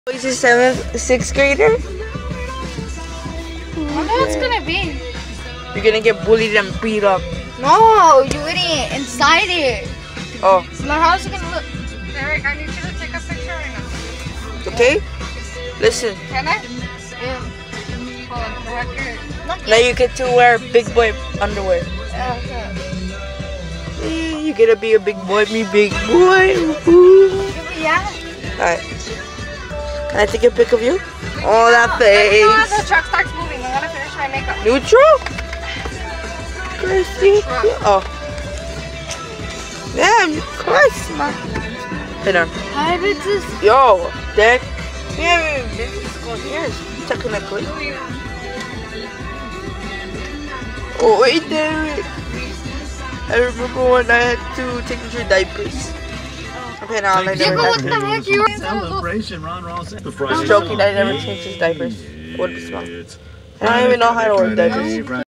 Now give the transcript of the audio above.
He's a sixth grader? I don't know what's gonna be. You're gonna get bullied and beat up. No, you idiot. Inside it. Oh. Now how's it gonna look? Derek, I need you to take a picture right now. Okay? Listen. Can I? Yeah. Hold on, I have to... Now you get to wear big boy underwear. Okay. You gotta be a big boy, me big boy. Woohoo. Yeah. Alright. Can I take a pic of you? Oh, that face. The truck starts moving. I'm gonna finish my makeup. Neutral? Christy? Oh. Damn, you Christ, man. Hit on. Hi, bitches. Yo, Dad. We haven't been to school years, technically. Oh, wait, Derek. I remember when I had to change your diapers. Okay, now I never What had the to. heck? You were Celebration, Ron Ross. The Just joking, I never changed his diapers. What a smell. I don't even know how to wear diapers.